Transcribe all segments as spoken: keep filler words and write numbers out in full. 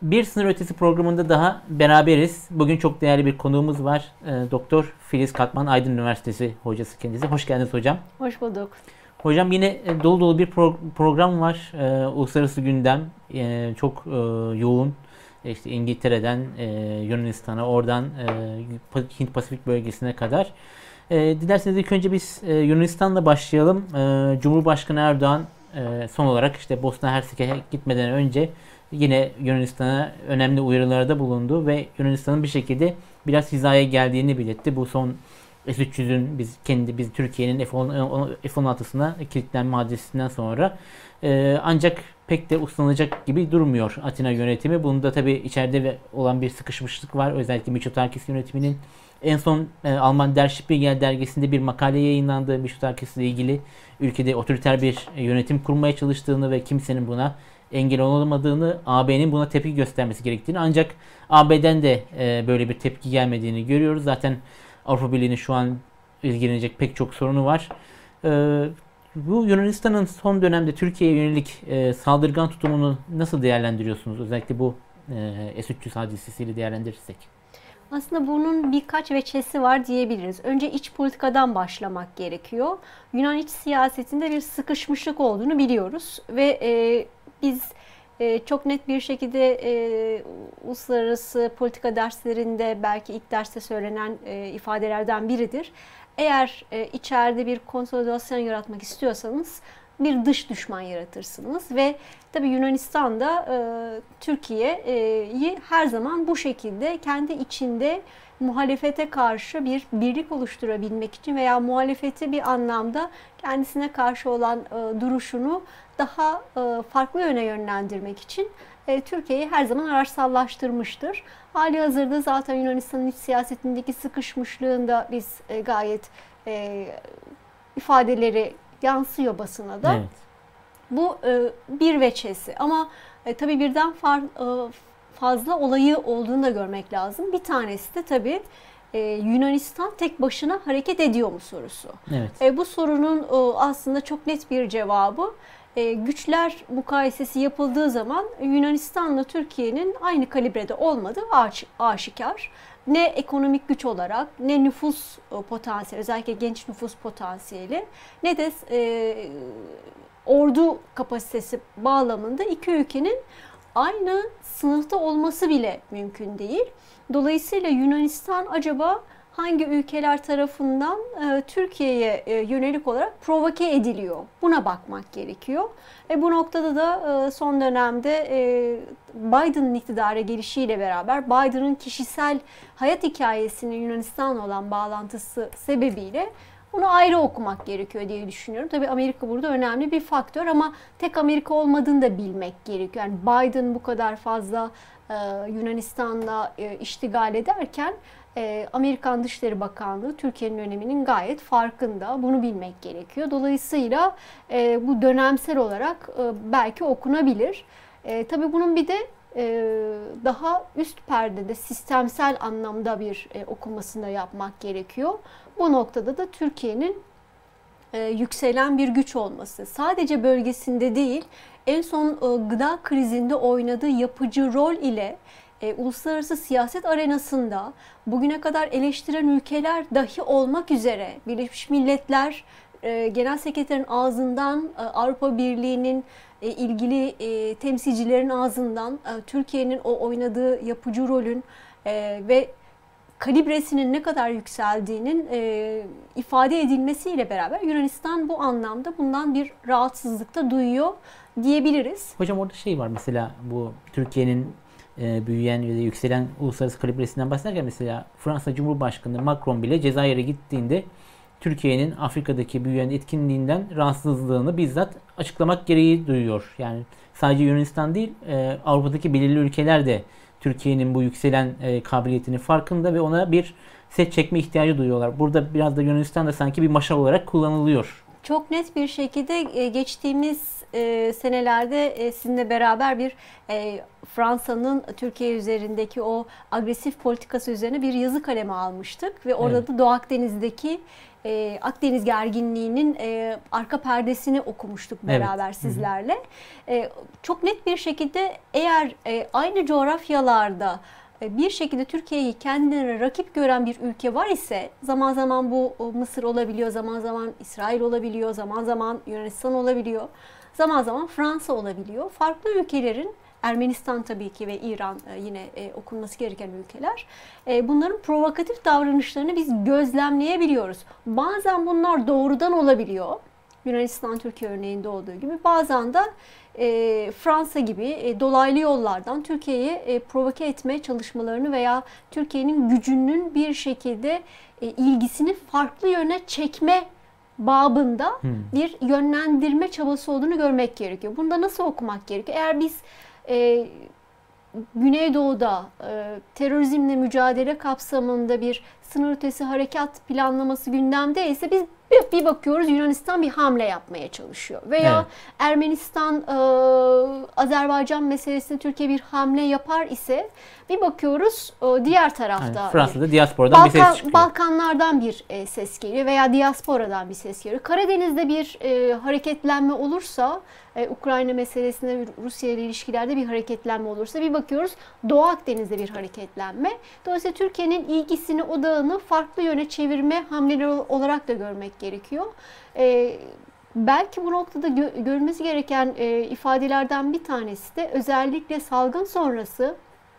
Bir Sınır Ötesi programında daha beraberiz. Bugün çok değerli bir konuğumuz var. E, Doktor Filiz Katman, Aydın Üniversitesi hocası kendisi. Hoş geldiniz hocam. Hoş bulduk. Hocam yine dolu dolu bir pro- program var. E, uluslararası gündem e, çok e, yoğun. İşte İngiltere'den e, Yunanistan'a, oradan e, Hint Pasifik bölgesine kadar. E, dilerseniz ilk önce biz e, Yunanistan'la başlayalım. E, Cumhurbaşkanı Erdoğan e, son olarak işte Bosna Hersek'e gitmeden önce yine Yunanistan'a önemli uyarılarda bulundu ve Yunanistan'ın bir şekilde biraz hizaya geldiğini belirtti. Bu son S üç yüzün biz kendi biz Türkiye'nin F on altısına kilitlenme hadisesinden sonra e, ancak pek de uslanacak gibi durmuyor Atina yönetimi. Bunda tabii içeride olan bir sıkışmışlık var. Özellikle Mitsotakis yönetiminin en son e, Alman Der Spiegel dergisinde bir makale yayınlandı. Mitsotakis ile ilgili ülkede otoriter bir e, yönetim kurmaya çalıştığını ve kimsenin buna engel olamadığını, A B'nin buna tepki göstermesi gerektiğini, ancak A B'den de e, böyle bir tepki gelmediğini görüyoruz. Zaten Avrupa Birliği'nin şu an ilgilenecek pek çok sorunu var. E, bu Yunanistan'ın son dönemde Türkiye'ye yönelik e, saldırgan tutumunu nasıl değerlendiriyorsunuz? Özellikle bu e, S üç yüz hadisesiyle değerlendirirsek. Aslında bunun birkaç veçesi var diyebiliriz. Önce iç politikadan başlamak gerekiyor. Yunan iç siyasetinde bir sıkışmışlık olduğunu biliyoruz ve e, biz e, çok net bir şekilde e, uluslararası politika derslerinde belki ilk derste söylenen e, ifadelerden biridir. Eğer e, içeride bir konsolidasyon yaratmak istiyorsanız bir dış düşman yaratırsınız ve tabii Yunanistan da e, Türkiye'yi her zaman bu şekilde kendi içinde muhalefete karşı bir birlik oluşturabilmek için veya muhalefeti bir anlamda kendisine karşı olan e, duruşunu daha e, farklı yöne yönlendirmek için e, Türkiye'yi her zaman araçsallaştırmıştır. Hali hazırda zaten Yunanistan'ın iç siyasetindeki sıkışmışlığında biz e, gayet e, ifadeleri yansıyor basına da. Evet. Bu e, bir veçesi ama e, tabii birden far, e, fazla olayı olduğunu da görmek lazım. Bir tanesi de tabii e, Yunanistan tek başına hareket ediyor mu sorusu. Evet. E, bu sorunun e, aslında çok net bir cevabı e, güçler mukayesesi yapıldığı zaman Yunanistan'la Türkiye'nin aynı kalibrede olmadığı aş, aşikar. Ne ekonomik güç olarak, ne nüfus potansiyeli, özellikle genç nüfus potansiyeli, ne de e, ordu kapasitesi bağlamında iki ülkenin aynı sınıfta olması bile mümkün değil. Dolayısıyla Yunanistan acaba hangi ülkeler tarafından e, Türkiye'ye e, yönelik olarak provoke ediliyor? Buna bakmak gerekiyor. E, bu noktada da e, son dönemde e, Biden'ın iktidara gelişiyle beraber Biden'ın kişisel hayat hikayesinin Yunanistan'la olan bağlantısı sebebiyle bunu ayrı okumak gerekiyor diye düşünüyorum. Tabii Amerika burada önemli bir faktör ama tek Amerika olmadığını da bilmek gerekiyor. Yani Biden bu kadar fazla e, Yunanistan'la e, iştigal ederken Amerikan Dışişleri Bakanlığı Türkiye'nin öneminin gayet farkında. Bunu bilmek gerekiyor. Dolayısıyla e, bu dönemsel olarak e, belki okunabilir. E, tabii bunun bir de e, daha üst perdede sistemsel anlamda bir e, okunmasını da yapmak gerekiyor. Bu noktada da Türkiye'nin e, yükselen bir güç olması. Sadece bölgesinde değil, en son e, gıda krizinde oynadığı yapıcı rol ile E, uluslararası siyaset arenasında bugüne kadar eleştiren ülkeler dahi olmak üzere Birleşmiş Milletler e, Genel Sekreterin ağzından, e, Avrupa Birliği'nin e, ilgili e, temsilcilerin ağzından e, Türkiye'nin o oynadığı yapıcı rolün e, ve kalibresinin ne kadar yükseldiğinin e, ifade edilmesiyle beraber Yunanistan bu anlamda bundan bir rahatsızlıkta duyuyor diyebiliriz. Hocam orada şey var mesela, bu Türkiye'nin büyüyen ve yükselen uluslararası kalibresinden bahsederken mesela Fransa Cumhurbaşkanı Macron bile Cezayir'e gittiğinde Türkiye'nin Afrika'daki büyüyen etkinliğinden rahatsızlığını bizzat açıklamak gereği duyuyor. Yani sadece Yunanistan değil, Avrupa'daki belirli ülkeler de Türkiye'nin bu yükselen kabiliyetinin farkında ve ona bir set çekme ihtiyacı duyuyorlar. Burada biraz da Yunanistan da sanki bir maşa olarak kullanılıyor. Çok net bir şekilde geçtiğimiz e, senelerde e, sizinle beraber bir e, Fransa'nın Türkiye üzerindeki o agresif politikası üzerine bir yazı kalemi almıştık ve orada Evet. da Doğu Akdeniz'deki e, Akdeniz gerginliğinin e, arka perdesini okumuştuk beraber Evet. sizlerle. E, çok net bir şekilde eğer e, aynı coğrafyalarda bir şekilde Türkiye'yi kendine rakip gören bir ülke var ise, zaman zaman bu Mısır olabiliyor, zaman zaman İsrail olabiliyor, zaman zaman Yunanistan olabiliyor, zaman zaman Fransa olabiliyor. Farklı ülkelerin, Ermenistan tabii ki ve İran yine okunması gereken ülkeler, bunların provokatif davranışlarını biz gözlemleyebiliyoruz. Bazen bunlar doğrudan olabiliyor. Yunanistan, Türkiye örneğinde olduğu gibi. Bazen de e, Fransa gibi e, dolaylı yollardan Türkiye'yi e, provoke etmeye çalışmalarını veya Türkiye'nin gücünün bir şekilde e, ilgisini farklı yöne çekme babında Hmm. bir yönlendirme çabası olduğunu görmek gerekiyor. Bunu da nasıl okumak gerekiyor? Eğer biz e, Güneydoğu'da e, terörizmle mücadele kapsamında bir sınır ötesi harekat planlaması gündemdeyse biz bir, bir bakıyoruz Yunanistan bir hamle yapmaya çalışıyor. Veya Evet. Ermenistan, e, Azerbaycan meselesinde Türkiye bir hamle yapar ise bir bakıyoruz e, diğer tarafta. Yani Fransa'da diasporadan bir ses Balkan, çıkıyor. Balkanlardan bir e, ses geliyor veya diasporadan bir ses geliyor. Karadeniz'de bir e, hareketlenme olursa, e, Ukrayna meselesinde, Rusya ile ilişkilerde bir hareketlenme olursa bir bakıyoruz Doğu Akdeniz'de bir hareketlenme. Dolayısıyla Türkiye'nin ilgisini, odağını farklı yöne çevirme hamleleri olarak da görmek gerekiyor. E, belki bu noktada gö- görülmesi gereken e, ifadelerden bir tanesi de özellikle salgın sonrası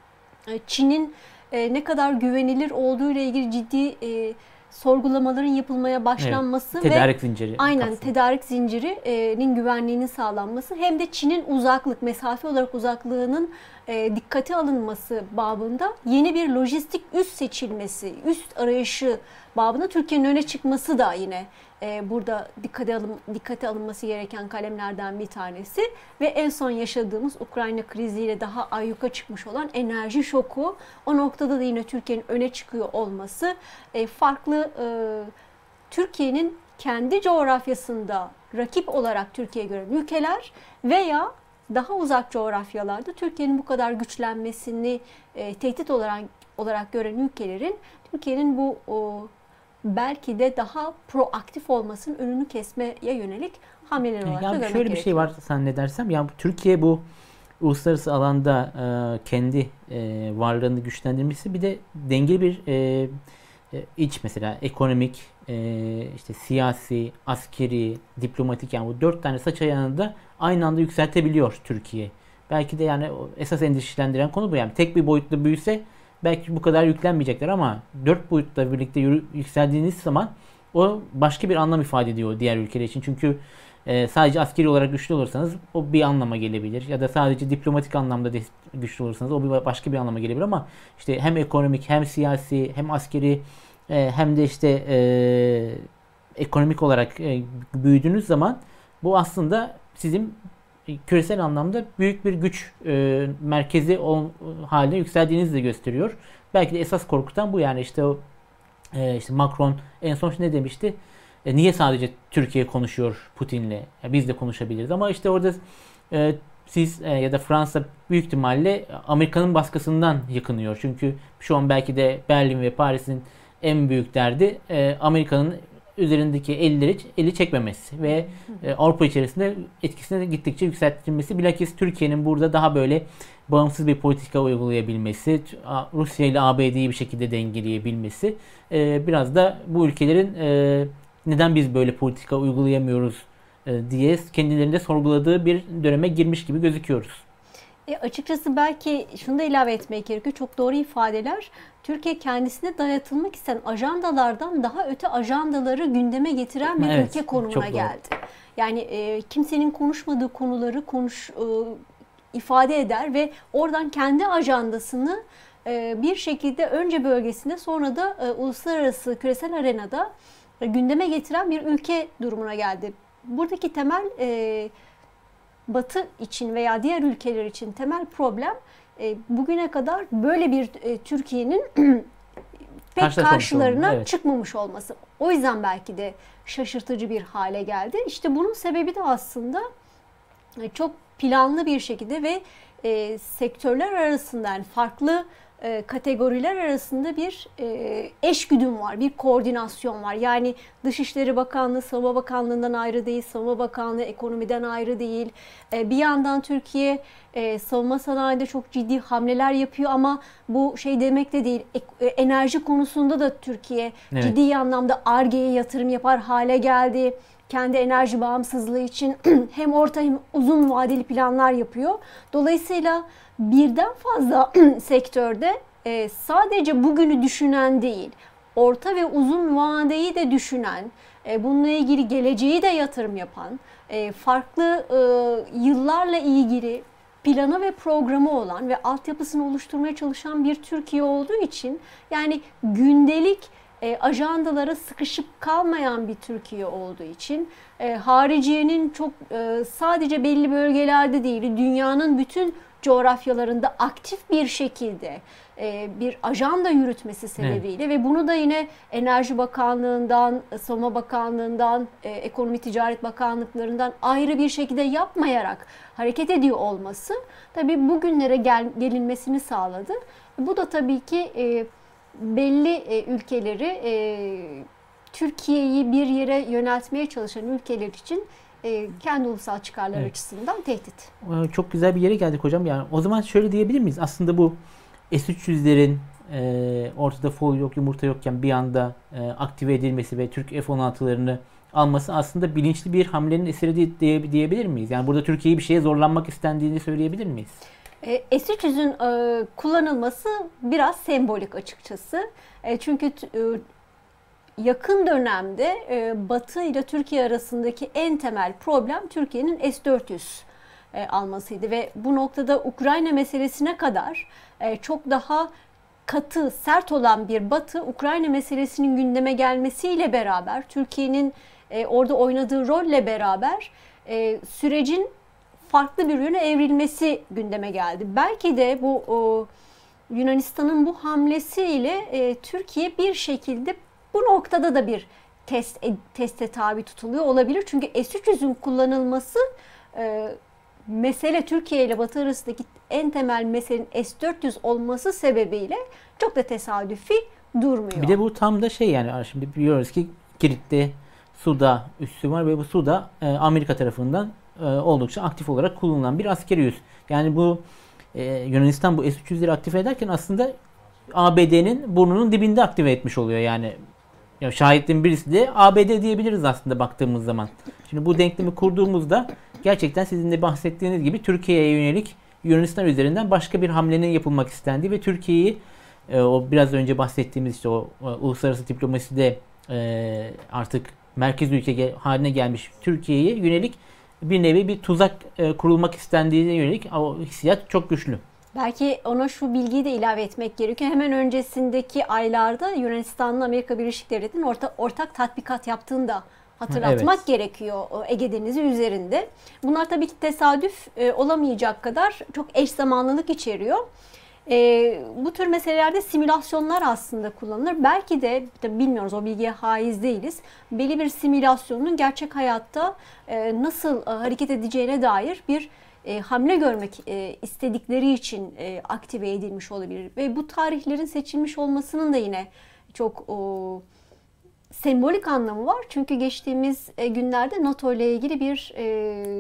Çin'in e, ne kadar güvenilir olduğu ile ilgili ciddi e, sorgulamaların yapılmaya başlanması Evet. Tedarik ve zinciri. aynen kapsamı. tedarik zincirinin güvenliğinin sağlanması, hem de Çin'in uzaklık, mesafe olarak uzaklığının e, dikkate alınması babında yeni bir lojistik üs seçilmesi, üst arayışı babında Türkiye'nin öne çıkması da yine e, burada dikkate, alın, dikkate alınması gereken kalemlerden bir tanesi. Ve en son yaşadığımız Ukrayna kriziyle daha ayyuka çıkmış olan enerji şoku, o noktada da yine Türkiye'nin öne çıkıyor olması, e, farklı e, Türkiye'nin kendi coğrafyasında rakip olarak Türkiye'ye gören ülkeler veya daha uzak coğrafyalarda Türkiye'nin bu kadar güçlenmesini e, tehdit olarak olarak gören ülkelerin Türkiye'nin bu o, belki de daha proaktif olmasının önünü kesmeye yönelik hamleler olarak da Yani görmek şöyle bir gerekiyor. şey var zannedersem. Yani Türkiye bu uluslararası alanda e, kendi e, varlığını güçlendirmesi, bir de dengeli bir e, e, iç, mesela ekonomik, e, işte siyasi, askeri, diplomatik, yani bu dört tane saç ayağını da aynı anda yükseltebiliyor Türkiye. Belki de yani o esas endişelendiren konu bu. Yani tek bir boyutla büyüse belki bu kadar yüklenmeyecekler ama dört boyutla birlikte yürü, yükseldiğiniz zaman o başka bir anlam ifade ediyor diğer ülkeler için. Çünkü e, sadece askeri olarak güçlü olursanız o bir anlama gelebilir. Ya da sadece diplomatik anlamda de güçlü olursanız o bir başka bir anlama gelebilir, ama işte hem ekonomik, hem siyasi, hem askeri, e, hem de işte e, ekonomik olarak e, büyüdüğünüz zaman bu aslında sizin küresel anlamda büyük bir güç e, merkezi ol, haline yükseldiğinizi de gösteriyor. Belki de esas korkutan bu, yani işte o e, işte Macron en son ne demişti? E, niye sadece Türkiye konuşuyor Putin'le? Ya biz de konuşabiliriz, ama işte orada e, siz e, ya da Fransa büyük ihtimalle Amerika'nın baskısından yakınıyor. Çünkü şu an belki de Berlin ve Paris'in en büyük derdi e, Amerika'nın üzerindeki elleri eli çekmemesi ve e, Avrupa içerisinde etkisini gittikçe yükseltilmesi. Bilakis Türkiye'nin burada daha böyle bağımsız bir politika uygulayabilmesi, Rusya ile A B D'yi bir şekilde dengeleyebilmesi, e, biraz da bu ülkelerin e, neden biz böyle politika uygulayamıyoruz e, diye kendilerinde sorguladığı bir döneme girmiş gibi gözüküyoruz. E açıkçası belki şunu da ilave etmek gerekiyor. Çok doğru ifadeler. Türkiye kendisine dayatılmak istenen ajandalardan daha öte ajandaları gündeme getiren bir Evet, ülke konumuna geldi. Yani e, kimsenin konuşmadığı konuları konuş e, ifade eder ve oradan kendi ajandasını e, bir şekilde önce bölgesinde, sonra da e, uluslararası küresel arenada e, gündeme getiren bir ülke durumuna geldi. Buradaki temel e, Batı için veya diğer ülkeler için temel problem e, bugüne kadar böyle bir e, Türkiye'nin pek karşılarına evet. çıkmamış olması. O yüzden belki de şaşırtıcı bir hale geldi. İşte bunun sebebi de aslında e, çok planlı bir şekilde ve e, sektörler arasında, yani farklı e, kategoriler arasında bir e, eşgüdüm var, bir koordinasyon var. Yani Dışişleri Bakanlığı, Savunma Bakanlığı'ndan ayrı değil, Savunma Bakanlığı ekonomiden ayrı değil. E, bir yandan Türkiye e, savunma sanayide çok ciddi hamleler yapıyor ama bu şey demek de değil. E, enerji konusunda da Türkiye evet. ciddi anlamda Ar-Ge'ye yatırım yapar hale geldi. Kendi enerji bağımsızlığı için hem orta hem uzun vadeli planlar yapıyor. Dolayısıyla birden fazla sektörde e, sadece bugünü düşünen değil, orta ve uzun vadeyi de düşünen, e, bununla ilgili geleceği de yatırım yapan, e, farklı e, yıllarla ilgili planı ve programı olan ve altyapısını oluşturmaya çalışan bir Türkiye olduğu için, yani gündelik E, ajandalara sıkışıp kalmayan bir Türkiye olduğu için, e, hariciyenin çok e, sadece belli bölgelerde değil, dünyanın bütün coğrafyalarında aktif bir şekilde e, bir ajanda yürütmesi sebebiyle evet. ve bunu da yine Enerji Bakanlığı'ndan, Savunma Bakanlığı'ndan, e, Ekonomi Ticaret Bakanlıklarından ayrı bir şekilde yapmayarak hareket ediyor olması tabii bugünlere gel, gelinmesini sağladı. Bu da tabii ki e, belli e, ülkeleri, e, Türkiye'yi bir yere yöneltmeye çalışan ülkeler için e, kendi ulusal çıkarlar evet. açısından tehdit. Çok güzel bir yere geldik hocam. Yani o zaman şöyle diyebilir miyiz? Aslında bu S üç yüzlerin e, ortada fol yok, yumurta yokken bir anda e, aktive edilmesi ve Türk F on altılarını alması aslında bilinçli bir hamlenin eseri diye, diyebilir miyiz? Yani burada Türkiye'yi bir şeye zorlanmak istendiğini söyleyebilir miyiz? S üç yüzün e, kullanılması biraz sembolik açıkçası. E, çünkü e, yakın dönemde e, Batı ile Türkiye arasındaki en temel problem Türkiye'nin S dört yüz e, almasıydı ve bu noktada Ukrayna meselesine kadar e, çok daha katı, sert olan bir Batı, Ukrayna meselesinin gündeme gelmesiyle beraber, Türkiye'nin e, orada oynadığı rolle beraber e, sürecin farklı bir yöne evrilmesi gündeme geldi. Belki de bu o, Yunanistan'ın bu hamlesiyle e, Türkiye bir şekilde bu noktada da bir test e, teste tabi tutuluyor olabilir. Çünkü S üç yüzün kullanılması e, mesele Türkiye ile Batı arasındaki en temel meselenin S dört yüz olması sebebiyle çok da tesadüfi durmuyor. Bir de bu tam da şey, yani şimdi biliyoruz ki Girit'te Suda üssü var ve bu Suda e, Amerika tarafından e, oldukça aktif olarak kullanılan bir askeri üs. Yani bu e, Yunanistan bu S üç yüzleri aktive ederken aslında A B D'nin burnunun dibinde aktive etmiş oluyor. Yani ya şahitlerin birisi de A B D diyebiliriz aslında baktığımız zaman. Şimdi bu denklemi kurduğumuzda gerçekten sizin de bahsettiğiniz gibi Türkiye'ye yönelik Yunanistan üzerinden başka bir hamlenin yapılmak istendiği ve Türkiye'yi e, o biraz önce bahsettiğimiz işte o, o uluslararası diplomaside e, artık merkez ülke haline gelmiş Türkiye'ye yönelik bir nevi bir tuzak e, kurulmak istendiğine yönelik o hissiyat çok güçlü. Belki ona şu bilgiyi de ilave etmek gerekiyor. Hemen öncesindeki aylarda Yunanistan'la Amerika Birleşik Devletleri'nin orta, ortak tatbikat yaptığını da hatırlatmak evet. gerekiyor Ege Denizi üzerinde. Bunlar tabii ki tesadüf e, olamayacak kadar çok eş zamanlılık içeriyor. E, bu tür meselelerde simülasyonlar aslında kullanılır. Belki de bilmiyoruz, o bilgiye haiz değiliz. Belli bir simülasyonun gerçek hayatta e, nasıl e, hareket edeceğine dair bir E, hamle görmek e, istedikleri için e, aktive edilmiş olabilir. Ve bu tarihlerin seçilmiş olmasının da yine çok o, sembolik anlamı var. Çünkü geçtiğimiz e, günlerde NATO ile ilgili bir e,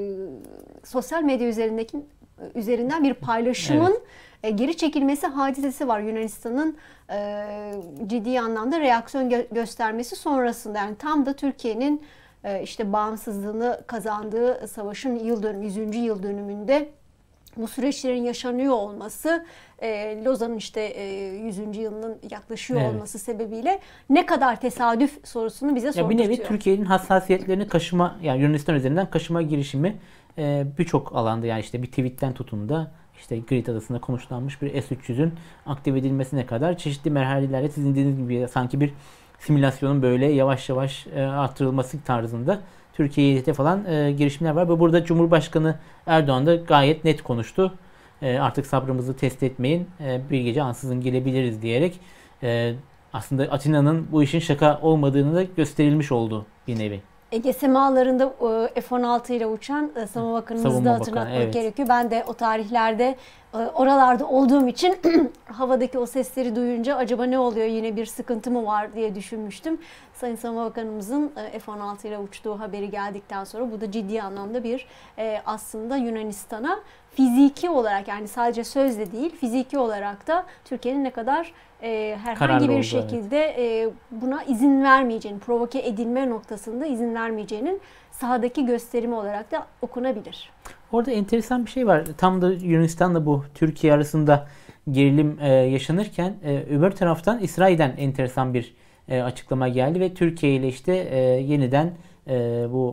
sosyal medya üzerindeki üzerinden bir paylaşımın evet. e, geri çekilmesi hadisesi var. Yunanistan'ın e, ciddi anlamda reaksiyon gö- göstermesi sonrasında. Yani tam da Türkiye'nin işte bağımsızlığını kazandığı savaşın yıl dönümü, yüzüncü yıl dönümünde bu süreçlerin yaşanıyor olması, Lozan'ın işte yüzüncü yılının yaklaşıyor evet. olması sebebiyle ne kadar tesadüf sorusunu bize sordurtuyor. Bir nevi Türkiye'nin hassasiyetlerini kaşıma, yani Yunanistan üzerinden kaşıma girişimi birçok alanda, yani işte bir tweetten tutun da işte Girit Adası'nda konuşlanmış bir S üç yüzün aktive edilmesine kadar çeşitli merhalelerle sizin dediğiniz gibi sanki bir simülasyonun böyle yavaş yavaş e, artırılması tarzında Türkiye'ye hedef alan e, girişimler var. Ve burada Cumhurbaşkanı Erdoğan da gayet net konuştu. E, artık sabrımızı test etmeyin, e, bir gece ansızın gelebiliriz diyerek e, aslında Atina'nın bu işin şaka olmadığını da gösterilmiş oldu bir nevi. Ege semalarında e, F on altı ile uçan e, Savunma Bakanımızı Savunma da Bakanı, hatırlatmak evet. gerekiyor. Ben de o tarihlerde e, oralarda olduğum için havadaki o sesleri duyunca acaba ne oluyor, yine bir sıkıntı mı var diye düşünmüştüm. Sayın Savunma Bakanımızın e, F on altı ile uçtuğu haberi geldikten sonra bu da ciddi anlamda bir e, aslında Yunanistan'a fiziki olarak, yani sadece sözle değil fiziki olarak da Türkiye'nin ne kadar e, herhangi Kararlı bir oldu, şekilde e, buna izin vermeyeceğini, provoke edilme noktasında izin vermeyeceğinin sahadaki gösterimi olarak da okunabilir. Orada enteresan bir şey var. Tam da Yunanistan'la bu Türkiye arasında gerilim e, yaşanırken e, öbür taraftan İsrail'den enteresan bir e, açıklama geldi ve Türkiye ile işte e, yeniden e, bu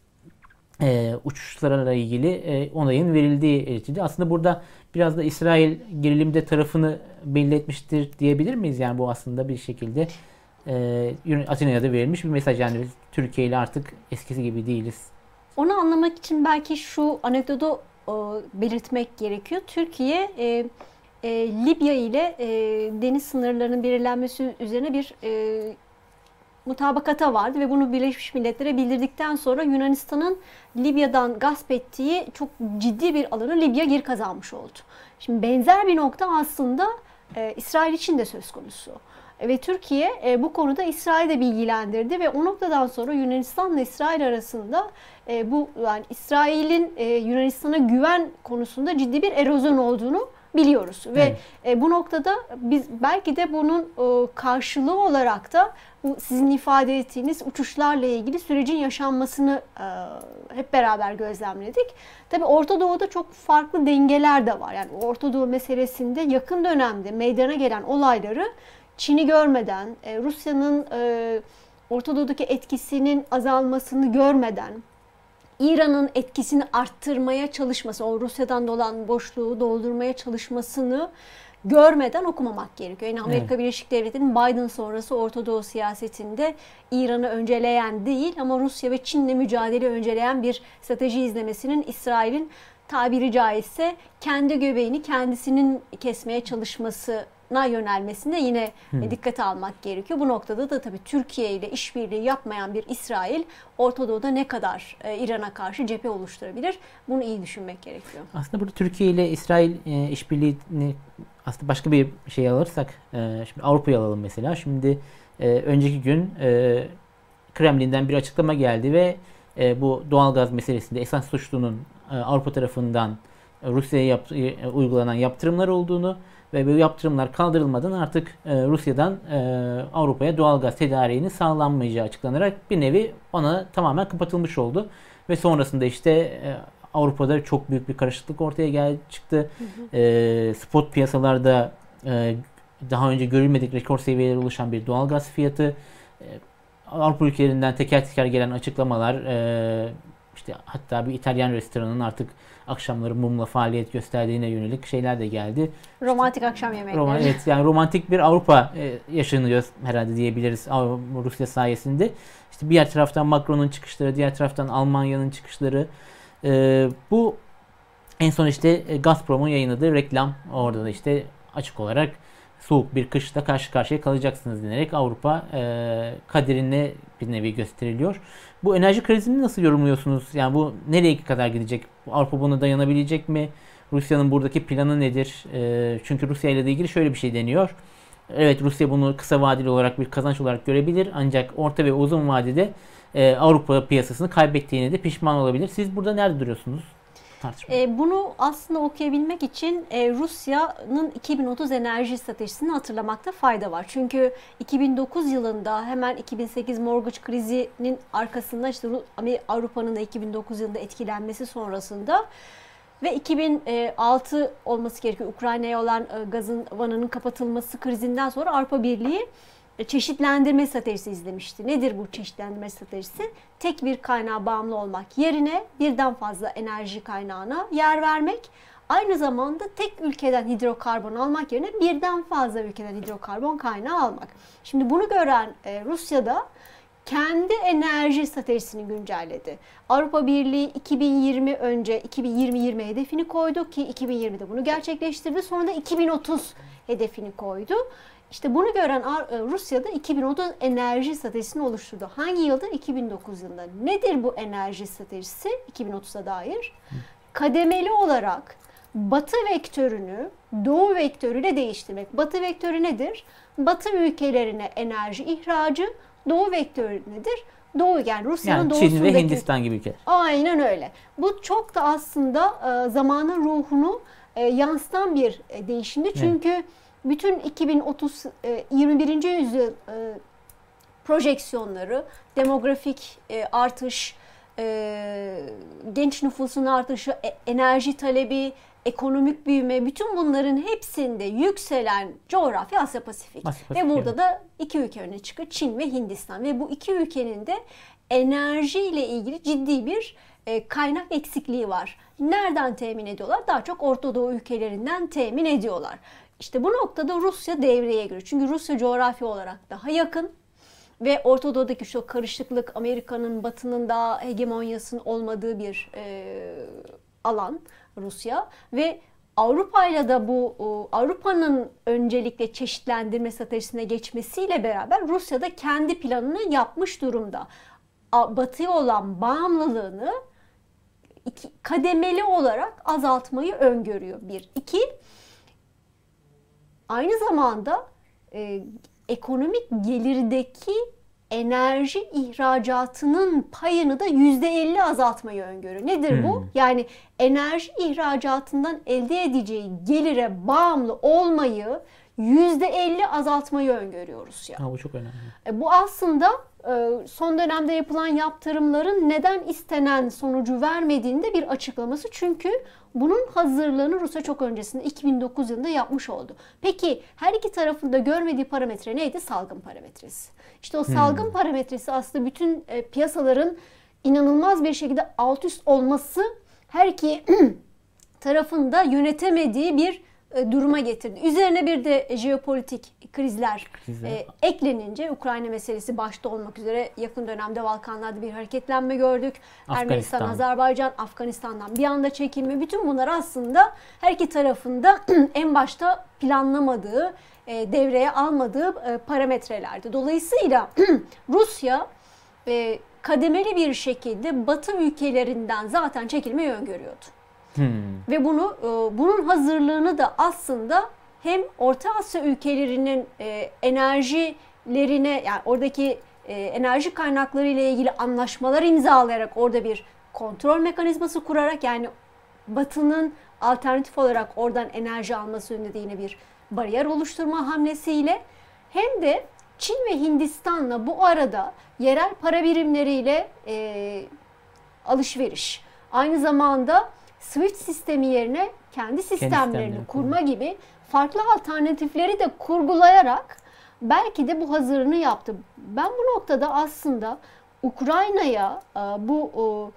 e, uçuşlarla ilgili e, onayın verildiği iletildi. Aslında burada biraz da İsrail gerilimde tarafını belli etmiştir diyebilir miyiz? Yani bu aslında bir şekilde e, Atina'ya da verilmiş bir mesaj. Yani biz Türkiye ile artık eskisi gibi değiliz. Onu anlamak için belki şu anekdotu e, belirtmek gerekiyor. Türkiye e, e, Libya ile e, deniz sınırlarının belirlenmesi üzerine bir e, mutabakata vardı ve bunu Birleşmiş Milletler'e bildirdikten sonra Yunanistan'ın Libya'dan gasp ettiği çok ciddi bir alanı Libya geri kazanmış oldu. Şimdi benzer bir nokta aslında e, İsrail için de söz konusu. Ve Türkiye e, bu konuda İsrail'i de bilgilendirdi ve o noktadan sonra Yunanistan'la İsrail arasında e, bu yani İsrail'in e, Yunanistan'a güven konusunda ciddi bir erozyon olduğunu biliyoruz. Evet. Ve e, bu noktada biz belki de bunun e, karşılığı olarak da bu sizin ifade ettiğiniz uçuşlarla ilgili sürecin yaşanmasını e, hep beraber gözlemledik. Tabii Orta Doğu'da çok farklı dengeler de var. Yani Orta Doğu meselesinde yakın dönemde meydana gelen olayları Çin'i görmeden, e, Rusya'nın e, Orta Doğu'daki etkisinin azalmasını görmeden, İran'ın etkisini arttırmaya çalışması, o Rusya'dan dolan boşluğu doldurmaya çalışmasını görmeden okumamak gerekiyor. Yani Amerika evet. Birleşik Devletleri'nin Biden sonrası Orta Doğu siyasetinde İran'ı önceleyen değil ama Rusya ve Çin'le mücadele önceleyen bir strateji izlemesinin İsrail'in tabiri caizse kendi göbeğini kendisinin kesmeye çalışmasına yönelmesine yine hmm. dikkate almak gerekiyor. Bu noktada da tabii Türkiye ile işbirliği yapmayan bir İsrail Orta Doğu'da ne kadar e, İran'a karşı cephe oluşturabilir? Bunu iyi düşünmek gerekiyor. Aslında burada Türkiye ile İsrail e, işbirliğini aslında başka bir şey alırsak, e, şimdi Avrupa'yı alalım mesela. Şimdi e, önceki gün e, Kremlin'den bir açıklama geldi ve e, bu doğalgaz meselesinde esas suçlunun e, Avrupa tarafından e, Rusya'ya yap, e, uygulanan yaptırımlar olduğunu ve bu yaptırımlar kaldırılmadan artık e, Rusya'dan e, Avrupa'ya doğalgaz tedariğinin sağlanmayacağı açıklanarak bir nevi ona tamamen kapatılmış oldu. Ve sonrasında işte e, Avrupa'da çok büyük bir karışıklık ortaya geldi çıktı. Hı hı. E, spot piyasalarda e, daha önce görülmedik rekor seviyelere ulaşan bir doğalgaz fiyatı. E, Avrupa ülkelerinden teker teker gelen açıklamalar, e, işte hatta bir İtalyan restoranının artık akşamları mumla faaliyet gösterdiğine yönelik şeyler de geldi. Romantik işte, akşam yemekleri. Rom- evet, yani romantik bir Avrupa e, yaşanıyor herhalde diyebiliriz Rusya sayesinde. İşte bir yer taraftan Macron'un çıkışları, diğer taraftan Almanya'nın çıkışları. E, bu en son işte Gazprom'un yayınladığı reklam, orada da işte açık olarak soğuk bir kışla karşı karşıya kalacaksınız denerek Avrupa e, kaderine bir nevi gösteriliyor. Bu enerji krizini nasıl yorumluyorsunuz? Yani bu nereye kadar gidecek? Avrupa buna dayanabilecek mi? Rusya'nın buradaki planı nedir? E, çünkü Rusya ile ilgili şöyle bir şey deniyor. Evet, Rusya bunu kısa vadeli olarak bir kazanç olarak görebilir. Ancak orta ve uzun vadede e, Avrupa piyasasını kaybettiğine de pişman olabilir. Siz burada nerede duruyorsunuz? E, bunu aslında okuyabilmek için e, Rusya'nın iki bin otuz enerji stratejisini hatırlamakta fayda var. Çünkü iki bin dokuz yılında hemen iki bin sekiz mortgage krizinin arkasında işte Avrupa'nın da iki bin dokuz yılında etkilenmesi sonrasında ve iki bin altı olması gerekiyor Ukrayna'ya olan gazın vananın kapatılması krizinden sonra Avrupa Birliği çeşitlendirme stratejisi izlemişti. Nedir bu çeşitlendirme stratejisi? Tek bir kaynağa bağımlı olmak yerine birden fazla enerji kaynağına yer vermek. Aynı zamanda tek ülkeden hidrokarbon almak yerine birden fazla ülkeden hidrokarbon kaynağı almak. Şimdi bunu gören Rusya'da kendi enerji stratejisini güncelledi. Avrupa Birliği iki bin yirmi önce iki bin yirmi yirmi hedefini koydu ki iki bin yirmide bunu gerçekleştirdi. Sonra da iki bin otuz hedefini koydu. İşte bunu gören Rusya'da iki bin otuz enerji stratejisini oluşturdu. Hangi yılda? iki bin dokuz yılında. Nedir bu enerji stratejisi iki bin otuza dair? Kademeli olarak Batı vektörünü Doğu vektörüyle değiştirmek. Batı vektörü nedir? Batı ülkelerine enerji ihracı, Doğu vektörü nedir? Doğu, yani Rusya'nın yani doğusundaki... Çin ve Hindistan gibi ülkeler. Aynen öyle. Bu çok da aslında e, zamanın ruhunu e, yansıtan bir e, değişimdi. Çünkü evet. bütün iki bin otuz e, yirmi birinci yüzyıl e, projeksiyonları, demografik e, artış, e, genç nüfusun artışı, e, enerji talebi, ekonomik büyüme, bütün bunların hepsinde yükselen coğrafya Asya Pasifik. Asya Pasifik. Ve burada evet. da iki ülke öne çıkıyor. Çin ve Hindistan. Ve bu iki ülkenin de enerji ile ilgili ciddi bir e, kaynak eksikliği var. Nereden temin ediyorlar? Daha çok Orta Doğu ülkelerinden temin ediyorlar. İşte bu noktada Rusya devreye giriyor. Çünkü Rusya coğrafya olarak daha yakın. Ve Orta Doğu'daki şu karışıklık, Amerika'nın, Batı'nın daha hegemonyasının olmadığı bir e, alan Rusya. Ve Avrupa'yla da bu Avrupa'nın öncelikle çeşitlendirme stratejisine geçmesiyle beraber Rusya da kendi planını yapmış durumda. Batı'ya olan bağımlılığını iki, kademeli olarak azaltmayı öngörüyor. Bir. İki, aynı zamanda e, ekonomik gelirdeki enerji ihracatının payını da yüzde elli azaltmayı öngörüyor. Nedir hmm. bu? Yani enerji ihracatından elde edeceği gelire bağımlı olmayı yüzde elli azaltmayı öngörüyoruz ya. Ha, bu çok önemli. E, bu aslında e, son dönemde yapılan yaptırımların neden istenen sonucu vermediğinde bir açıklaması. Çünkü bunun hazırlığını Rusya çok öncesinde iki bin dokuz yılında yapmış oldu. Peki her iki tarafın da görmediği parametre neydi? Salgın parametresi. İşte o salgın hmm. parametresi aslında bütün e, piyasaların inanılmaz bir şekilde alt üst olması her iki tarafın da yönetemediği bir e, duruma getirdi. Üzerine bir de jeopolitik krizler, krizler. E, eklenince Ukrayna meselesi başta olmak üzere yakın dönemde Balkanlarda bir hareketlenme gördük. Ermenistan, Azerbaycan, Afganistan'dan bir anda çekilme. Bütün bunlar aslında her iki tarafında en başta planlamadığı, e, devreye almadığı e, parametrelerdi. Dolayısıyla Rusya e, kademeli bir şekilde Batı ülkelerinden zaten çekilmeyi öngörüyordu. Hmm. Ve bunu bunun hazırlığını da aslında hem Orta Asya ülkelerinin e, enerjilerine, yani oradaki e, enerji kaynakları ile ilgili anlaşmalar imzalayarak orada bir kontrol mekanizması kurarak, yani Batı'nın alternatif olarak oradan enerji alması yönünde yine bir bariyer oluşturma hamlesiyle, hem de Çin ve Hindistan'la bu arada yerel para birimleriyle e, alışveriş, aynı zamanda SWIFT sistemi yerine kendi sistemlerini kendi kurma gibi farklı alternatifleri de kurgulayarak belki de bu hazırlığını yaptı. Ben bu noktada aslında Ukrayna'ya bu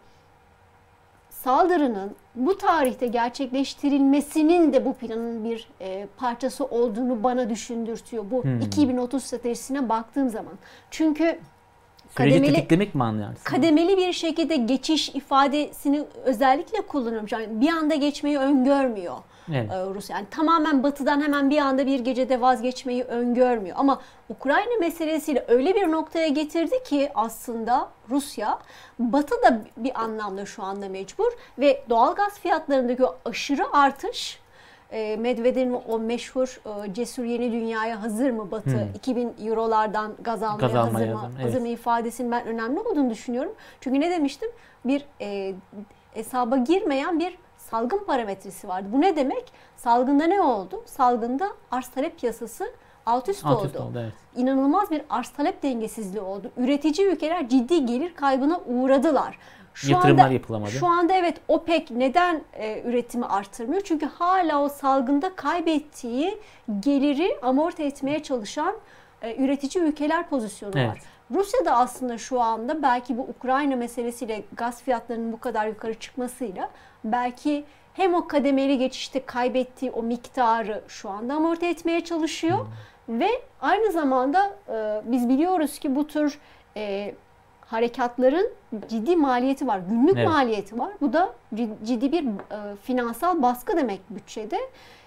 saldırının bu tarihte gerçekleştirilmesinin de bu planın bir parçası olduğunu bana düşündürtüyor. Bu hmm. iki bin otuz stratejisine baktığım zaman. Çünkü Süreci tetiklemek mi anlıyorsun? Kademeli bir şekilde geçiş ifadesini özellikle kullanıyorum. Yani bir anda geçmeyi öngörmüyor evet. Rusya. Yani tamamen Batı'dan hemen bir anda bir gecede vazgeçmeyi öngörmüyor. Ama Ukrayna meselesiyle öyle bir noktaya getirdi ki aslında Rusya, Batı da bir anlamda şu anda mecbur ve doğalgaz fiyatlarındaki o aşırı artış, Medvedev'in o meşhur cesur yeni dünyaya hazır mı Batı, hmm. iki bin eurolardan gaz almaya, gaz almaya hazır mı, yazdım, hazır evet. mı ifadesinin ben önemli olduğunu düşünüyorum. Çünkü ne demiştim? Bir e, hesaba girmeyen bir salgın parametresi vardı. Bu ne demek? Salgında ne oldu? Salgında arz talep piyasası alt üst alt oldu. Üst oldu evet. İnanılmaz bir arz talep dengesizliği oldu. Üretici ülkeler ciddi gelir kaybına uğradılar. Şu Yatırımlar anda, yapılamadı. Şu anda evet OPEC neden e, üretimi artırmıyor? Çünkü hala o salgında kaybettiği geliri amorti etmeye çalışan e, üretici ülkeler pozisyonu evet. var. Rusya da aslında şu anda belki bu Ukrayna meselesiyle gaz fiyatlarının bu kadar yukarı çıkmasıyla belki hem o kademeli geçişte kaybettiği o miktarı şu anda amorti etmeye çalışıyor. Hmm. Ve aynı zamanda e, biz biliyoruz ki bu tür e, harekatların ciddi maliyeti var. Günlük evet. maliyeti var. Bu da ciddi bir e, finansal baskı demek bütçede.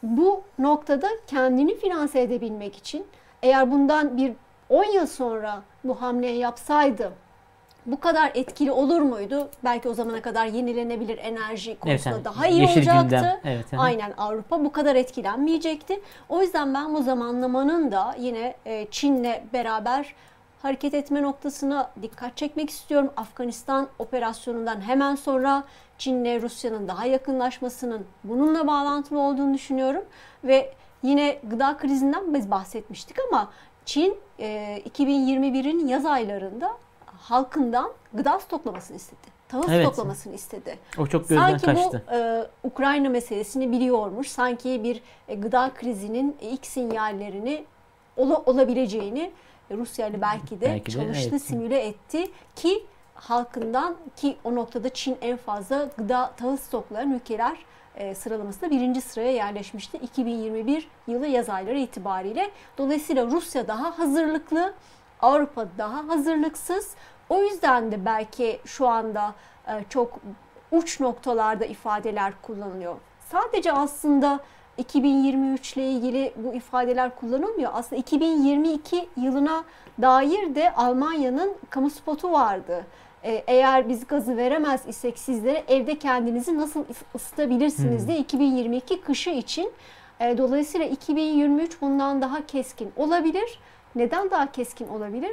bu noktada kendini finanse edebilmek için, eğer bundan bir on yıl sonra bu hamleyi yapsaydı bu kadar etkili olur muydu? Belki o zamana kadar yenilenebilir enerji konusunda Evet, daha iyi yeşil olacaktı. gündem. Evet, aha. Aynen, Avrupa bu kadar etkilenmeyecekti. O yüzden ben bu zamanlamanın da yine e, Çin'le beraber hareket etme noktasına dikkat çekmek istiyorum. Afganistan operasyonundan hemen sonra Çin'le Rusya'nın daha yakınlaşmasının bununla bağlantılı olduğunu düşünüyorum. Ve yine gıda krizinden biz bahsetmiştik ama Çin e, iki bin yirmi birin yaz aylarında halkından gıda stoklamasını istedi. Tahıl Evet. stoklamasını istedi. O çok gözden Sanki kaçtı. bu e, Ukrayna meselesini biliyormuş. Sanki bir e, gıda krizinin ilk sinyallerini ola, olabileceğini Rusya ile belki de Belki de, çalıştı, evet. simüle etti ki halkından, ki o noktada Çin en fazla gıda tahıl stoklayan ülkeler e, sıralamasında birinci sıraya yerleşmişti iki bin yirmi bir yılı yaz ayları itibariyle. Dolayısıyla Rusya daha hazırlıklı, Avrupa daha hazırlıksız. O yüzden de belki şu anda e, çok uç noktalarda ifadeler kullanılıyor. Sadece aslında iki bin yirmi üç ile ilgili bu ifadeler kullanılmıyor. Aslında iki bin yirmi iki yılına dair de Almanya'nın kamu spotu vardı. Ee, eğer biz gazı veremez isek sizlere evde kendinizi nasıl ısıtabilirsiniz hmm. diye iki bin yirmi iki kışı için. E, dolayısıyla iki bin yirmi üç bundan daha keskin olabilir. Neden daha keskin olabilir?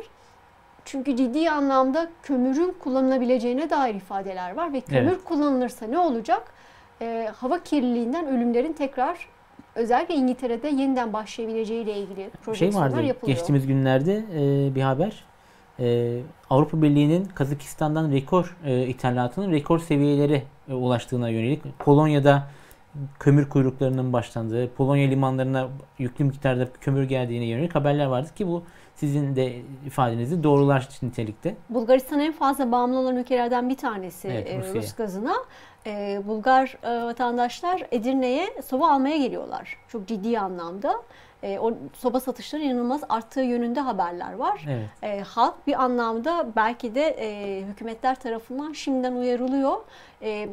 Çünkü ciddi anlamda kömürün kullanılabileceğine dair ifadeler var ve kömür evet. kullanılırsa ne olacak? Ee, hava kirliliğinden ölümlerin tekrar, özellikle İngiltere'de yeniden başlayabileceği ile ilgili projeksiyonlar şey vardı, yapılıyor. Geçtiğimiz günlerde e, bir haber. E, Avrupa Birliği'nin Kazakistan'dan rekor e, ithalatının rekor seviyelere e, ulaştığına yönelik, Polonya'da kömür kuyruklarının başlandığı, Polonya limanlarına yüklü miktarda kömür geldiğine yönelik haberler vardı ki bu sizin de ifadenizi doğrular nitelikte. Bulgaristan en fazla bağımlı olan ülkelerden bir tanesi evet, e, Rus gazına. E, Bulgar e, vatandaşlar Edirne'ye soba almaya geliyorlar. Çok ciddi anlamda. E, o soba satışları inanılmaz arttığı yönünde haberler var. Evet. E, halk bir anlamda belki de e, hükümetler tarafından şimdiden uyarılıyor. E,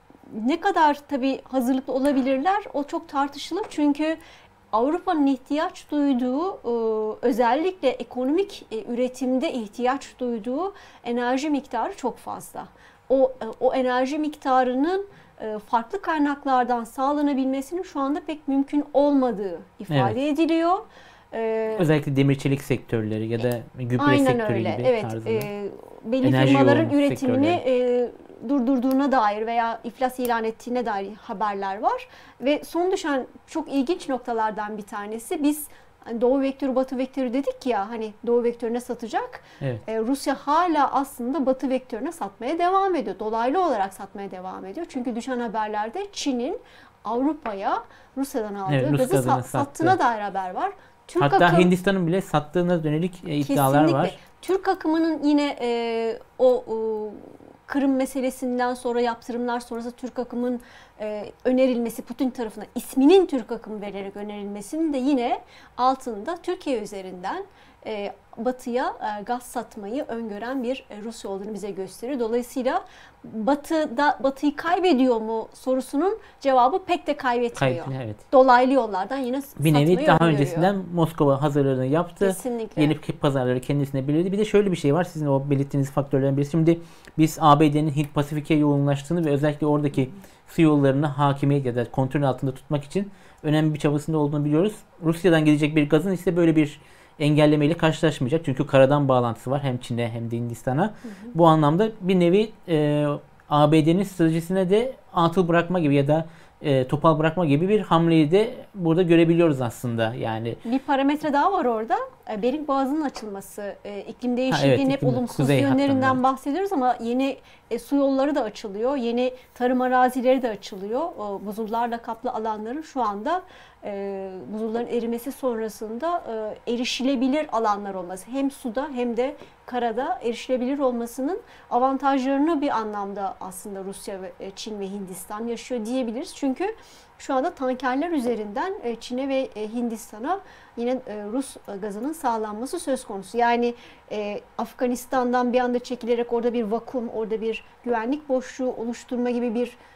ne kadar tabii hazırlıklı olabilirler o çok tartışılır. Çünkü Avrupa'nın ihtiyaç duyduğu, özellikle ekonomik üretimde ihtiyaç duyduğu enerji miktarı çok fazla. O, o enerji miktarının farklı kaynaklardan sağlanabilmesinin şu anda pek mümkün olmadığı ifade evet. ediliyor. Özellikle demir çelik sektörleri ya da gübre aynen sektörü öyle. gibi Evet, tarzında. E, belli enerji firmaların üretimini e, durdurduğuna dair veya iflas ilan ettiğine dair haberler var. Ve son düşen çok ilginç noktalardan bir tanesi, biz hani Doğu vektörü, Batı vektörü dedik ya, hani Doğu vektörüne satacak. Evet. Ee, Rusya hala aslında Batı vektörüne satmaya devam ediyor. Dolaylı olarak satmaya devam ediyor. Çünkü düşen haberlerde Çin'in Avrupa'ya Rusya'dan aldığı evet, gazı sat, sattığına dair haber var. Türk Hatta akım, Hindistan'ın bile sattığına dönelik e, iddialar kesinlikle. var. Türk akımının yine e, o, o Kırım meselesinden sonra, yaptırımlar sonrası Türk akımın e, önerilmesi, Putin tarafından isminin Türk akımı vererek önerilmesinin de yine altında Türkiye üzerinden e, Batı'ya e, gaz satmayı öngören bir e, Rusya olduğunu bize gösteriyor. Dolayısıyla Batı'da Batı'yı kaybediyor mu sorusunun cevabı pek de kaybetmiyor. Kayıp, evet. Dolaylı yollardan yine bir nevi satmayı daha öngörüyor. öncesinden Moskova hazırlığını yaptı. Kesinlikle. Yeni pazarları kendisine belirledi. Bir de şöyle bir şey var. Sizin o belirttiğiniz faktörlerden birisi. Şimdi biz A B D'nin Hint Pasifik'e yoğunlaştığını ve özellikle oradaki su yollarını hakimiyet ya da kontrol altında tutmak için önemli bir çabasında olduğunu biliyoruz. Rusya'dan gelecek bir gazın ise böyle bir engellemeyle karşılaşmayacak. Çünkü karadan bağlantısı var hem Çin'e hem de Hindistan'a. Hı hı. Bu anlamda bir nevi e, A B D'nin stratejisine de atıl bırakma gibi ya da e, topal bırakma gibi bir hamleyi de burada görebiliyoruz aslında. Yani bir parametre daha var orada. Bering Boğazı'nın açılması, e, iklim değişikliğinin evet, hep olumsuz yönlerinden hattında. bahsediyoruz ama yeni e, su yolları da açılıyor, yeni tarım arazileri de açılıyor. O, buzullarla kaplı alanların şu anda e, buzulların erimesi sonrasında e, erişilebilir alanlar olması, hem suda hem de karada erişilebilir olmasının avantajlarını bir anlamda aslında Rusya, ve Çin ve Hindistan yaşıyor diyebiliriz. Çünkü şu anda tankerler üzerinden Çin'e ve Hindistan'a yine Rus gazının sağlanması söz konusu. Yani e, Afganistan'dan bir anda çekilerek orada bir vakum, orada bir güvenlik boşluğu oluşturma gibi bir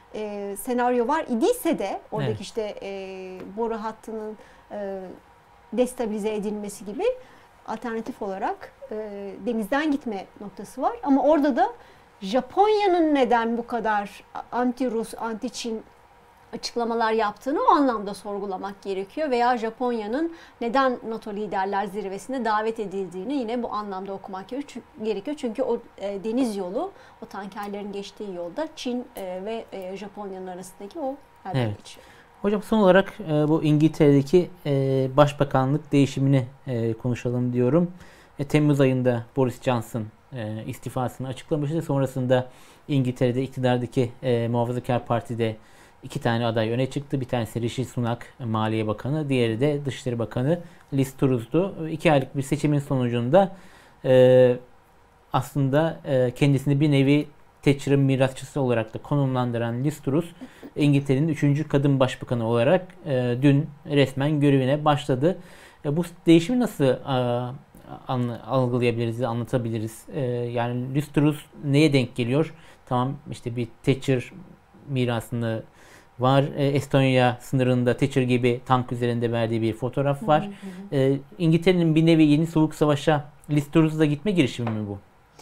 e, senaryo var idiyse de oradaki Evet. işte e, boru hattının e, destabilize edilmesi gibi alternatif olarak e, denizden gitme noktası var. Ama orada da Japonya'nın neden bu kadar anti-Rus, anti-Çin açıklamalar yaptığını o anlamda sorgulamak gerekiyor. Veya Japonya'nın neden NATO liderler zirvesine davet edildiğini yine bu anlamda okumak gerekiyor. Çünkü o e, deniz yolu, o tankerlerin geçtiği yolda Çin e, ve e, Japonya'nın arasındaki o yerden Evet. geçiyor. Hocam son olarak e, bu İngiltere'deki e, başbakanlık değişimini e, konuşalım diyorum. E, Temmuz ayında Boris Johnson e, istifasını açıklamıştı. Sonrasında İngiltere'de iktidardaki e, Muhafazakar Parti'de iki tane aday öne çıktı. Bir tanesi Rishi Sunak, Maliye Bakanı. Diğeri de Dışişleri Bakanı Liz Truss'tu. İki aylık bir seçimin sonucunda e, aslında e, kendisini bir nevi Thatcher'ın mirasçısı olarak da konumlandıran Liz Truss, İngiltere'nin üçüncü kadın başbakanı olarak e, dün resmen görevine başladı. E, bu değişimi nasıl e, anla, algılayabiliriz, anlatabiliriz? E, yani Liz Truss neye denk geliyor? Tamam, işte bir Thatcher mirasını var. E, Estonya sınırında Thatcher gibi tank üzerinde verdiği bir fotoğraf var. Hı hı. E, İngiltere'nin bir nevi yeni soğuk savaşa Liz Truss'la gitme girişimi mi bu?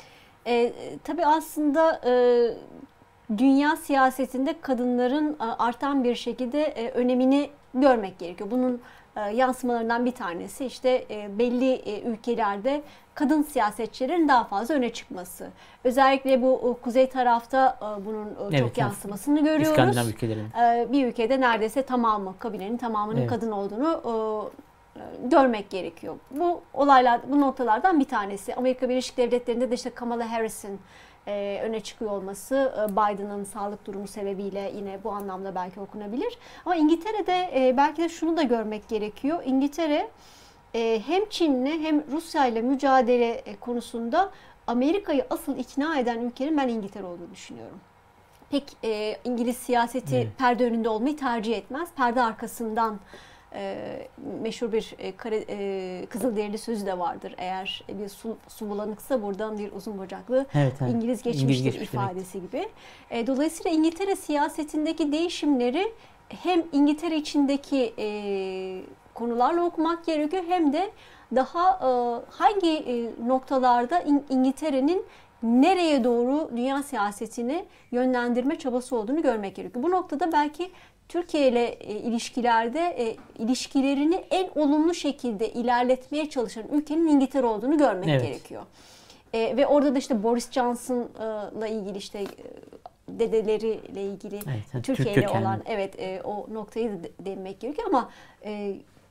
E, tabii aslında e, dünya siyasetinde kadınların e, artan bir şekilde e, önemini görmek gerekiyor. Bunun e, yansımalarından bir tanesi işte e, belli e, ülkelerde kadın siyasetçilerin daha fazla öne çıkması. Özellikle bu o, kuzey tarafta e, bunun e, çok Evet, yansımasını görüyoruz. İskandinav ülkelerinin. E, bir ülkede neredeyse tamamı, kabilenin tamamının Evet. kadın olduğunu e, görmek gerekiyor. Bu olaylar, bu noktalardan bir tanesi. Amerika Birleşik Devletleri'nde de işte Kamala Harris'in e, öne çıkıyor olması, e, Biden'ın sağlık durumu sebebiyle yine bu anlamda belki okunabilir. Ama İngiltere'de e, belki de şunu da görmek gerekiyor. İngiltere e, hem Çin'le hem Rusya ile mücadele e, konusunda Amerika'yı asıl ikna eden ülkenin ben İngiltere olduğunu düşünüyorum. Pek e, İngiliz siyaseti Evet. perde önünde olmayı tercih etmez. Perde arkasından e, meşhur bir e, kare, e, Kızılderili sözü de vardır. Eğer bir su, su bulanıksa buradan bir uzun bacaklı Evet, evet. İngiliz geçmiştir İngiliz geçmiş ifadesi gibi. E, dolayısıyla İngiltere siyasetindeki değişimleri hem İngiltere içindeki e, konularla okumak gerekiyor hem de daha e, hangi e, noktalarda İng- İngiltere'nin nereye doğru dünya siyasetini yönlendirme çabası olduğunu görmek gerekiyor. Bu noktada belki Türkiye ile e, ilişkilerde e, ilişkilerini en olumlu şekilde ilerletmeye çalışan ülkenin İngiltere olduğunu görmek Evet. gerekiyor. E, ve orada da işte Boris Johnson'la ilgili işte e, dedeleriyle ilgili Evet, yani Türkiye Türk ile kökenli. olan evet e, o noktayı da değinmek gerekiyor ama e,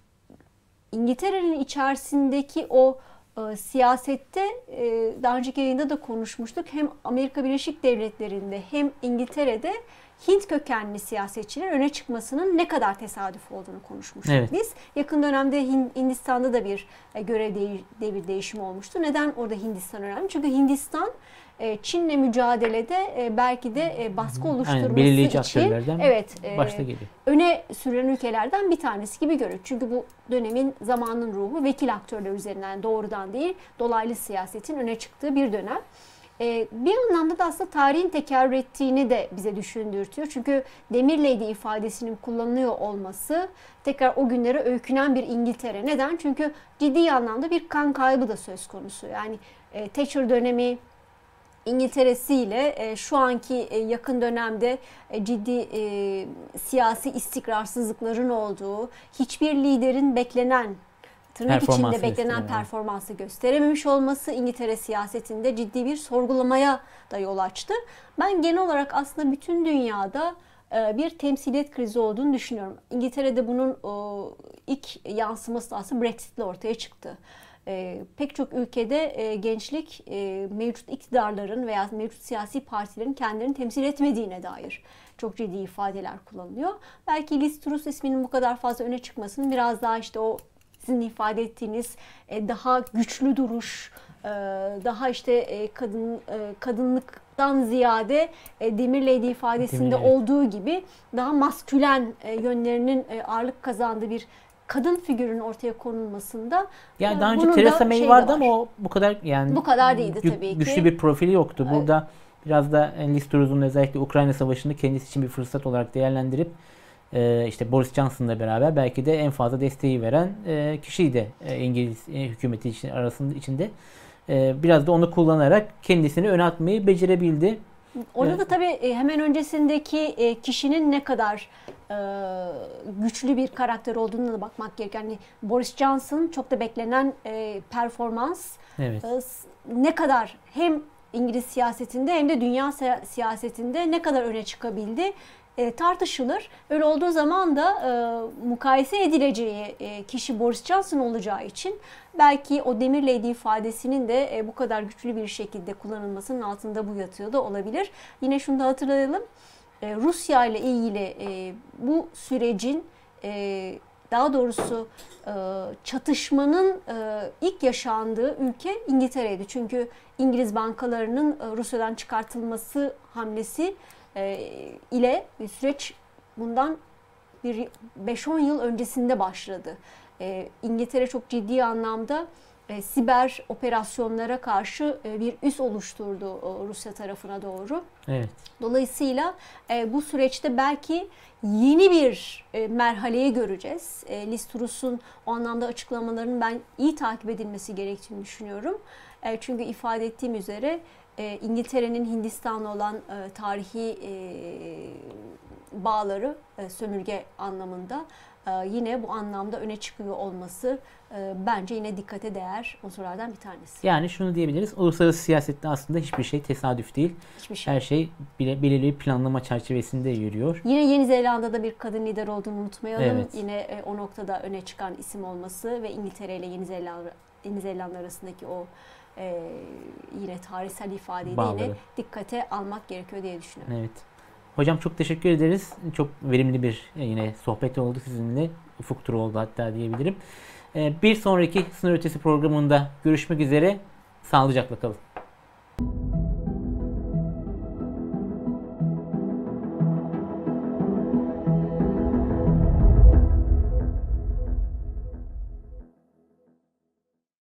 İngiltere'nin içerisindeki o e, siyasette e, daha önceki yayında da konuşmuştuk. Hem Amerika Birleşik Devletleri'nde hem İngiltere'de Hint kökenli siyasetçilerin öne çıkmasının ne kadar tesadüf olduğunu konuşmuştuk Evet. biz. Yakın dönemde Hin- Hindistan'da da bir e, görev deği- devir değişimi olmuştu. Neden orada Hindistan önemli? Çünkü Hindistan e, Çin'le mücadelede e, belki de e, baskı oluşturması Aynen, belirleyici için aktörlerden evet, e, başta geliyor. öne sürülen ülkelerden bir tanesi gibi görülür. Çünkü bu dönemin zamanın ruhu vekil aktörler üzerinden doğrudan değil dolaylı siyasetin öne çıktığı bir dönem. Ee, bir anlamda da aslında tarihin tekerrür ettiğini de bize düşündürtüyor. Çünkü Demir Lady ifadesinin kullanılıyor olması tekrar o günlere öykünen bir İngiltere. Neden? Çünkü ciddi anlamda bir kan kaybı da söz konusu. Yani e, Thatcher dönemi İngiltere'siyle e, şu anki e, yakın dönemde e, ciddi e, siyasi istikrarsızlıkların olduğu, hiçbir liderin beklenen, tırnak içinde Performansı beklenen gösteremedi. performansı gösterememiş olması İngiltere siyasetinde ciddi bir sorgulamaya da yol açtı. Ben genel olarak aslında bütün dünyada e, bir temsiliyet krizi olduğunu düşünüyorum. İngiltere'de bunun e, ilk yansıması da aslında Brexit'le ortaya çıktı. E, pek çok ülkede e, gençlik e, mevcut iktidarların veya mevcut siyasi partilerin kendilerini temsil etmediğine dair çok ciddi ifadeler kullanılıyor. Belki Liz Truss isminin bu kadar fazla öne çıkmasının biraz daha işte o sizin ifade ettiğiniz e, daha güçlü duruş, e, daha işte e, kadın e, kadınlıktan ziyade e, Demir Lady ifadesinde Demir Lady. olduğu gibi daha maskülen e, yönlerinin e, ağırlık kazandığı bir kadın figürün ortaya konulmasında Yani e, daha önce bunun da Theresa May şeyi de vardı var. ama o bu kadar yani Bu kadar değildi gü- tabii ki. güçlü bir profili yoktu. Evet. Burada Biraz da Liz Truss'un özellikle Ukrayna Savaşı'nı kendisi için bir fırsat olarak değerlendirip e, işte Boris Johnson'la beraber belki de en fazla desteği veren e, kişiydi e, İngiliz e, hükümeti için, arasında içinde. E, biraz da onu kullanarak kendisini öne atmayı becerebildi. Orada Evet. da tabii hemen öncesindeki kişinin ne kadar güçlü bir karakter olduğuna da bakmak gerekiyor. Yani Boris Johnson çok da beklenen performans. Evet. Ne kadar hem İngiliz siyasetinde hem de dünya siyasetinde ne kadar öne çıkabildi e, tartışılır. Öyle olduğu zaman da e, mukayese edileceği e, kişi Boris Johnson olacağı için belki o demir lady ifadesinin de e, bu kadar güçlü bir şekilde kullanılmasının altında bu yatıyor da olabilir. Yine şunu da hatırlayalım. E, Rusya ile ilgili e, bu sürecin e, daha doğrusu e, çatışmanın e, ilk yaşandığı ülke İngiltere'ydi. Çünkü İngiliz bankalarının e, Rusya'dan çıkartılması hamlesi e, ile süreç bundan bir beş on yıl öncesinde başladı. E, İngiltere çok ciddi anlamda e, siber operasyonlara karşı e, bir üs oluşturdu e, Rusya tarafına doğru. Evet. Dolayısıyla e, bu süreçte belki yeni bir e, merhaleyi göreceğiz. E, Liz Truss'un o anlamda açıklamalarının ben iyi takip edilmesi gerektiğini düşünüyorum. E, çünkü ifade ettiğim üzere e, İngiltere'nin Hindistan'la olan e, tarihi e, bağları e, sömürge anlamında e, yine bu anlamda öne çıkıyor olması e, bence yine dikkate değer unsurlardan bir tanesi. Yani şunu diyebiliriz. Uluslararası siyasette aslında hiçbir şey tesadüf değil. Hiçbir şey. Her şey bile, belirli bir planlama çerçevesinde yürüyor. Yine Yeni Zelanda'da bir kadın lider olduğunu unutmayalım. Evet. Yine e, o noktada öne çıkan isim olması ve İngiltere ile Yeni Zelanda, Yeni Zelanda arasındaki o e, yine tarihsel ifadeyi de yine dikkate almak gerekiyor diye düşünüyorum. Evet. Hocam çok teşekkür ederiz. Çok verimli bir yine sohbet oldu sizinle. Ufuk turu oldu hatta diyebilirim. Bir sonraki Sınır Ötesi programında görüşmek üzere. Sağlıcakla kalın.